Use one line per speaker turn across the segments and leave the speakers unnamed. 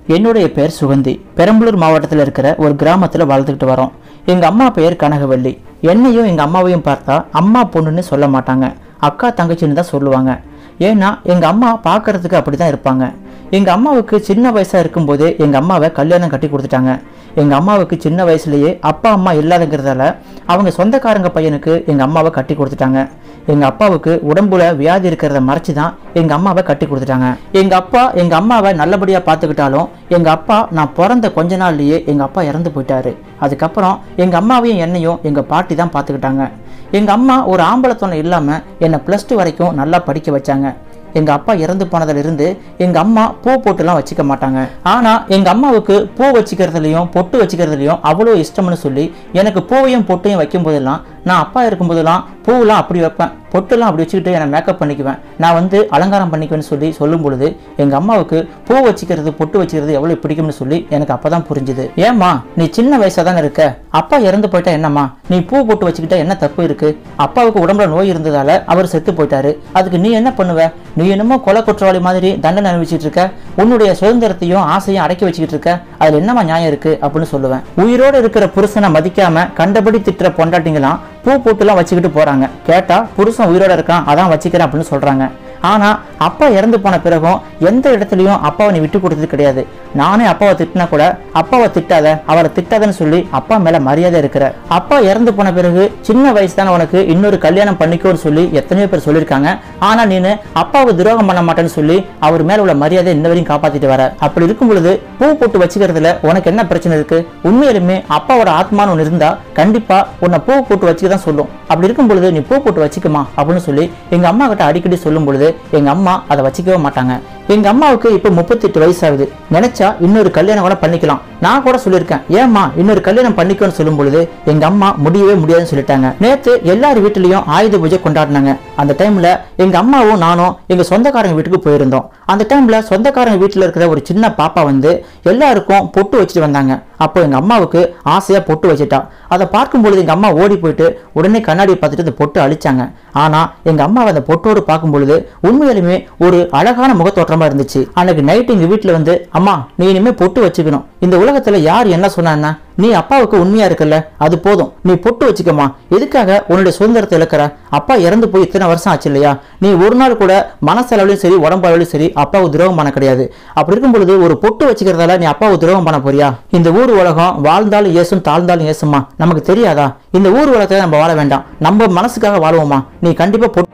என்னுடைய பேர் சுகந்தி. பெரம்பலூர் மாவட்டத்தில் இருக்கிற ஒரு கிராமத்தில் வாழ்ந்துக்கிட்டு வரோம். எங்கள் அம்மா பெயர் கனகவள்ளி. என்னையும் எங்கள் அம்மாவையும் பார்த்தா அம்மா பொண்ணுன்னு சொல்ல மாட்டாங்க, அக்கா தங்கச்சின்னு தான் சொல்லுவாங்க. ஏன்னா எங்கள் அம்மா பார்க்கறதுக்கு அப்படி தான் இருப்பாங்க. எங்கள் அம்மாவுக்கு சின்ன வயசாக இருக்கும்போதே எங்கள் அம்மாவை கல்யாணம் கட்டி கொடுத்துட்டாங்க. எங்கள் அம்மாவுக்கு சின்ன வயசுலேயே அப்பா அம்மா இல்லாதங்கிறதால அவங்க சொந்தக்காரங்க பையனுக்கு எங்கள் அம்மாவை கட்டி கொடுத்துட்டாங்க. எங்கள் அப்பாவுக்கு உடம்புல வியாதி இருக்கிறத மறைச்சி தான் எங்கள் அம்மாவை கட்டி கொடுத்துட்டாங்க. எங்கள் அப்பா எங்கள் அம்மாவை நல்லபடியாக பார்த்துக்கிட்டாலும் எங்கள் அப்பா நான் பிறந்த கொஞ்ச நாள்லேயே எங்கள் அப்பா இறந்து போயிட்டாரு. அதுக்கப்புறம் எங்கள் அம்மாவையும் என்னையும் எங்கள் பாட்டி தான் பார்த்துக்கிட்டாங்க. எங்கள் அம்மா ஒரு ஆம்பளை துணை இல்லாமல் என்னை +2 வரைக்கும் நல்லா படிக்க வச்சாங்க. எங்கள் அப்பா இறந்து போனதிலிருந்து எங்கள் அம்மா பூ போட்டுலாம் வச்சுக்க மாட்டாங்க. ஆனால் எங்கள் அம்மாவுக்கு பூ வச்சுக்கிறதுலையும் பொட்டு வச்சுக்கிறதுலையும் அவ்வளோ இஷ்டம்னு சொல்லி எனக்கு பூவையும் பொட்டையும் வைக்கும் போதெல்லாம், நான் அப்பா இருக்கும்போதெல்லாம் பூவெலாம் அப்படி வைப்பேன், பொட்டுலாம் அப்படி வச்சுக்கிட்டு என்னை மேக்கப் பண்ணிக்குவேன், நான் அலங்காரம் பண்ணிக்குவேன்னு சொல்லும் பொழுது எங்கள் அம்மாவுக்கு பூ வச்சுக்கிறது பொட்டு வச்சுக்கிறது எவ்வளோ பிடிக்கும்னு சொல்லி எனக்கு அப்போ தான் புரிஞ்சுது. ஏம்மா நீ சின்ன வயசாக தானே இருக்க, அப்பா இறந்து போயிட்டா என்னம்மா, நீ பூ போட்டு வச்சுக்கிட்டா என்ன தப்பு இருக்கு? அப்பாவுக்கு உடம்புல நோய் இருந்ததால அவர் செத்து போயிட்டாரு, அதுக்கு நீ என்ன பண்ணுவ? நீ என்னமோ கொலை குற்றவாளி மாதிரி தண்டனை அனுபவிச்சுட்டு இருக்க, உன்னுடைய சுதந்திரத்தையும் ஆசையும் அடக்கி வச்சுக்கிட்டு இருக்க, அதுல என்னமா நியாயம் இருக்கு அப்படின்னு சொல்லுவேன். உயிரோடு இருக்கிற புருஷனை மதிக்காம கண்டபடி திட்டுற பொண்டாட்டிங்களாம் பூ போட்டுலாம் வச்சுக்கிட்டு போறாங்க. கேட்டா புருஷன் உயிரோட இருக்கான் அதான் வச்சுக்கிறேன் அப்படின்னு சொல்றாங்க. ஆனா அப்பா இறந்து போன பிறகும் எந்த இடத்துலயும் அப்பாவை நீ விட்டு கொடுத்தது கிடையாது. நானே அப்பாவை திட்டினா கூட அப்பாவை திட்டாத, அவரை திட்டாதன்னு சொல்லி அப்பா மேல மரியாதை இருக்கிற. அப்பா இறந்து போன பிறகு சின்ன வயசு தானே உனக்கு, இன்னொரு கல்யாணம் பண்ணிக்கோன்னு சொல்லி எத்தனையோ பேர் சொல்லியிருக்காங்க. ஆனா நீனு அப்பாவை துரோகம் பண்ண மாட்டேன்னு சொல்லி அவர் மேல உள்ள மரியாதை இன்ன வரையும் காப்பாத்திட்டு வர. அப்படி இருக்கும் பொழுது பூ போட்டு வச்சுக்கிறதுல உனக்கு என்ன பிரச்சனை இருக்கு? உண்மையிலுமே அப்பாவோட ஆத்மான்னு ஒன்று இருந்தா கண்டிப்பா உன்னை பூ போட்டு வச்சுக்க தான் சொல்லும். அப்படி இருக்கும் பொழுது நீ பூ போட்டு வச்சுக்குமா அப்படின்னு சொல்லி எங்க அம்மா கிட்ட அடிக்கடி சொல்லும் பொழுது எங்க அம்மா அதை வச்சுக்கவே மாட்டாங்க. எங்க அம்மாவுக்கு இப்ப 38 வயசு ஆகுது. நினைச்சா இன்னொரு கல்யாணம் கூட பண்ணிக்கலாம். நான் கூட சொல்லியிருக்கேன், ஏமா இன்னொரு கல்யாணம் பண்ணிக்கோன்னு சொல்லும் பொழுது எங்க அம்மா முடியவே முடியாதுன்னு சொல்லிட்டாங்க. நேத்து எல்லார் வீட்டுலயும் ஆயுத பூஜை கொண்டாடினாங்க. அந்த டைம்ல எங்க அம்மாவும் நானும் எங்க சொந்தக்காரங்க வீட்டுக்கு போயிருந்தோம். அந்த டைம்ல சொந்தக்காரங்க வீட்டுல இருக்கிற ஒரு சின்ன பாப்பா எல்லாருக்கும் பொட்டு வச்சுட்டு வந்தாங்க. அப்போ எங்க அம்மாவுக்கு ஆசையா பொட்டு வச்சுட்டா. அதை பார்க்கும் பொழுது எங்க அம்மா ஓடி போயிட்டு உடனே கண்ணாடியை பார்த்துட்டு அந்த பொட்டு அழிச்சாங்க. ஆனா எங்க அம்மாவை அந்த பொட்டோடு பார்க்கும் பொழுது உண்மையிலுமே ஒரு அழகான முகத்தோற்றமா இருந்துச்சு. அன்னைக்கு நைட் எங்க வீட்டுல அம்மா நீ இனிமே பொட்டு வச்சுக்கணும், இந்த உலகத்துல யார் என்ன சொன்னா, நீ அப்பாவுக்கு உண்மையா இருக்கல, அது போதும், நீ பொட்டு வச்சுக்கமா, எதுக்காக உன்னுடைய சுதந்திரத்தை இழக்கிற? அப்பா இறந்து போய் இத்தனை வருஷம் ஆச்சு இல்லையா, நீ ஒரு நாள் கூட மனசளவுலையும் சரி உடம்பளவுலையும் சரி அப்பாவுக்கு துரோகம் பண்ண கிடையாது. அப்படி இருக்கும் பொழுது ஒரு பொட்டு வச்சுக்கிறதால நீ அப்பாவுக்கு துரோகம் பண்ண போறியா? இந்த ஊர் உலகம் வாழ்ந்தாலும் ஏசும் தாழ்ந்தாலும் ஏசுமா, நமக்கு தெரியாதா? இந்த ஊர் உலகத்துல நம்ம வாழ வேண்டாம், நம்ம மனசுக்காக வாழ்வோமா, நீ கண்டிப்பா பொட்டு.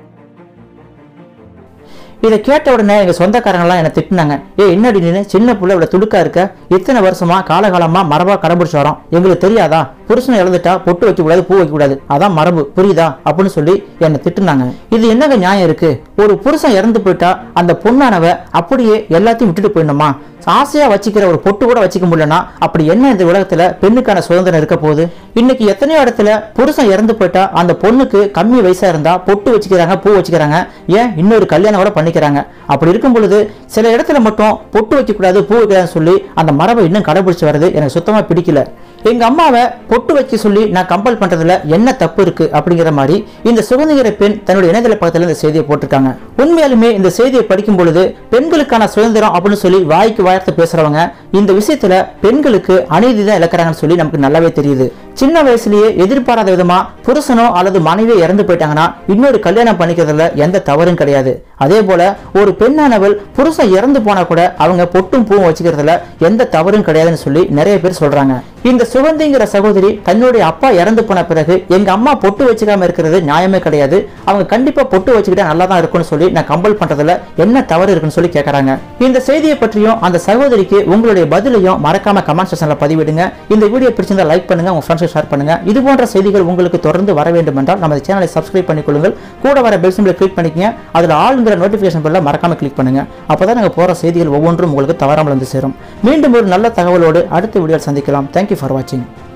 இதை கேட்ட உடனே எங்க சொந்தக்காரங்களாம் என்ன திட்டினாங்க. என்னடி நீ சின்ன பிள்ளை இவ்வளவு துடுக்கா இருக்க, இத்தனை வருஷமா காலகாலமா மரபா கடைபிடிச்சு வரோம், எங்களுக்கு தெரியாதா? புருஷனை இழந்துட்டா பொட்டு வைக்க கூடாது, பூ வைக்க கூடாது, அதான் மரபு, புரியுதா அப்படின்னு சொல்லி என்னை திட்டுனாங்க. இது என்னங்க நியாயம் இருக்கு? ஒரு புருஷன் இறந்து போயிட்டா அந்த பொண்ணானவ அப்படியே எல்லாத்தையும் விட்டுட்டு போயிடணுமா? ஆசையா வச்சுக்கிற ஒரு பொட்டு கூட வச்சுக்க முடியலன்னா அப்படி என்ன இந்த உலகத்துல பெண்ணுக்கான சுதந்திரம் இருக்க போகுது? இன்னைக்கு எத்தனையோ இடத்துல புருஷன் இறந்து போயிட்டா அந்த பொண்ணுக்கு கம்மி வயசா இருந்தா பொட்டு வச்சுக்கிறாங்க, பூ வச்சுக்கிறாங்க, ஏன் இன்னொரு கல்யாணம் கூட பண்ணிக்கிறாங்க. அப்படி இருக்கும் பொழுது சில இடத்துல மட்டும் பொட்டு வைக்க கூடாது, பூ வைக்கிறான்னு சொல்லி அந்த மரபை இன்னும் கடைபிடிச்சு வருது எனக்கு சுத்தமா பிடிக்கல. எங்க அம்மாவை பொட்டு வைக்க சொல்லி நான் கம்பல் பண்றதுல என்ன தப்பு இருக்கு அப்படிங்கிற மாதிரி இந்த சுகந்திர பெண் தன்னுடைய இணையதள பக்கத்துல இந்த செய்தியை போட்டிருக்காங்க. உண்மையாலுமே இந்த செய்தியை படிக்கும் பொழுது பெண்களுக்கான சுதந்திரம் அப்படின்னு சொல்லி வாய்க்கு வார்த்தை பேசுறவங்க இந்த விஷயத்துல பெண்களுக்கு அநீதி தான் இழக்கிறாங்கன்னு சொல்லி நமக்கு நல்லாவே தெரியுது. சின்ன வயசுலயே எதிர்பாராத விதமா புருஷனோ அல்லது மனைவியோ இறந்து போயிட்டாங்கன்னா இன்னொரு கல்யாணம் பண்ணிக்கிறதுல எந்த தவறும் கிடையாது. அதே போல ஒரு பெண்ணானவள் புருஷன் இறந்து போனா கூட அவங்க பொட்டும் பூவும் வச்சுக்கிறதுல எந்த தவறும் கிடையாதுன்னு சொல்லி நிறைய பேர் சொல்றாங்க. இந்த சுகந்திங்கிற சகோதரி தன்னுடைய அப்பா இறந்து போன பிறகு எங்க அம்மா பொட்டு வச்சுக்காம இருக்கிறது நியாயமே கிடையாது, அவங்க கண்டிப்பா பொட்டு வச்சுக்கிட்டா நல்லா தான் இருக்கும்னு சொல்லி நான் கம்பல் பண்றதுல என்ன தவறு இருக்குன்னு சொல்லி கேட்கறாங்க. இந்த செய்தியை பற்றியும் அந்த சகோதரிக்கு உங்களுடைய பதிலையும் மறக்காம கமெண்ட் செக்ஷன்ல பதிவிடுங்க. இந்த வீடியோ பிடிச்சிருந்தா லைக் பண்ணுங்க, உங்க ஃப்ரெண்ட்ஸ் ஷேர் பண்ணுங்க. இது போன்ற செய்திகள் உங்களுக்கு தொடர்ந்து வர வேண்டும் என்றால் நமது சேனலை சப்ஸ்கிரைப் பண்ணிக்கொள்ளுங்கள். கூட வர பெல் சிம்பலை கிளிக் பண்ணிக்கங்க. அதுல ஆளுங்கிற நோட்டிபிகேஷன் பெல்ல மறக்காம கிளிக் பண்ணுங்க. அப்பதான் நாங்க போற செய்திகள் ஒவ்வொன்றும் உங்களுக்கு தவறாமல் வந்து சேரும். மீண்டும் ஒரு நல்ல தகவலோடு அடுத்த வீடியோவில் சந்திக்கலாம். Thank you for watching.